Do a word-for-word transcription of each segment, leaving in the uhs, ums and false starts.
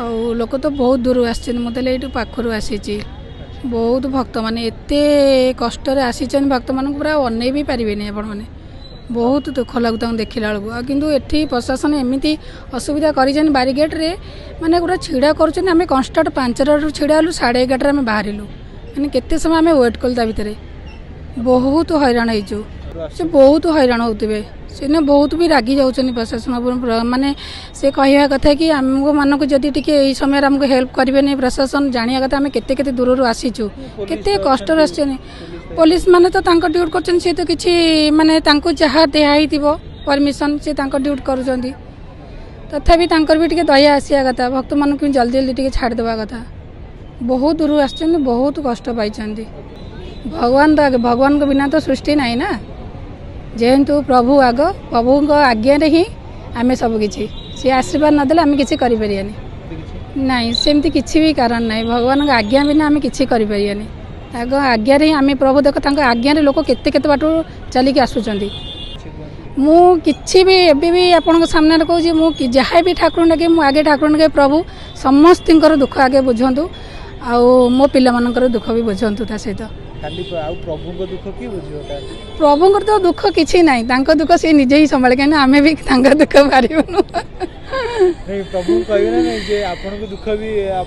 आउ लोक तो बहुत दूर आसी मुझे ये पाखर आसी बहुत भक्त माने एते कष्ट आसी भक्त मान पूरा अनै भी पारे आपण मैंने बहुत दुख लगता देखला बेलू किंतु एठी प्रशासन एमती असुविधा कर बारिगेट रे माने गोटे छिड़ा कर कन्स्टाट पांचर छिड़ा हलु साढ़े एगार आम बाहर मैंने केते समय आम वेट कल भितर बहुत हैरान हो बहुत हैरान होते से बहुत भी रागी जाऊँ प्रशासन माने से कहवा कथा कि आम मानक जदि टी समय आमको हेल्प करेंगे प्रशासन जाना कथा आम केते केते दूर आसीचु केते कष्ट आस पुलिस माने तो ड्यूटी कर सी तो किसी माने जहाँ दिखाई परमिशन से ड्यूटी कर तथापि भी टे दया आसा कथा भक्त मान जल्दी जल्दी टे छाड़देवा कथा बहुत दूर आस बहुत कष्ट पाई भगवान तो भगवान को बिना तो सृष्टि नाई ना जेहेतु प्रभु आग प्रभु आज्ञा ही आम सबकि सी आशीर्वाद नदेले आम कि नाई सेमती किसी भी कारण ना भगवान आज्ञा बिना आम कि आज्ञा ही आम प्रभु देख आज्ञा लोक केते केते बाट चलिक आसुँच मु किसी भी एबे भी आपण सामने कहूँ मुझे जहाँ भी ठाकुर डे मुझे आगे ठाकुर डे प्रभु समस्त दुख आगे बुझंतु आउ मो पिला मानकर दुख भी बुझंतु ता सहित प्रभु दुख कि प्रभु तो दुख किसी ना दुख सी निजे ही संभाले कहीं आम भी दुख पारूनु प्रभु कहना दुख भी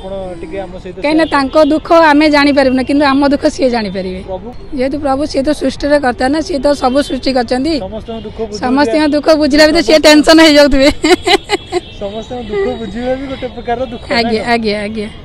कहीं दुख आम जापर कि आम दुख सी जापर जेहेतु प्रभु सी तो सृष्टि करता ना सी तो सब सृष्टि कर समस्त दुख बुझला भी सी टेंशन हो जाते समस्त दुख बुझा भी गोटे प्रकार दुख आज्ञा आज्ञा आज्ञा